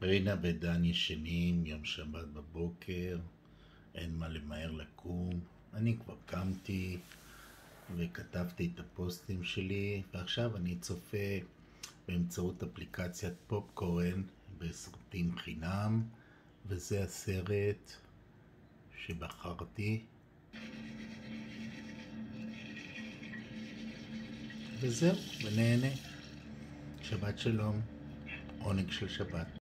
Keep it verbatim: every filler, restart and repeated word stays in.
רינה ודן ישנים, יום שבת בבוקר, אין מה למהר לקום. אני כבר קמתי וכתבתי את הפוסטים שלי, ועכשיו אני צופה באמצעות אפליקציית פופקורן בסרטים חינם, וזה הסרט שבחרתי. וזהו, ונהנה. שבת שלום, עונג של שבת.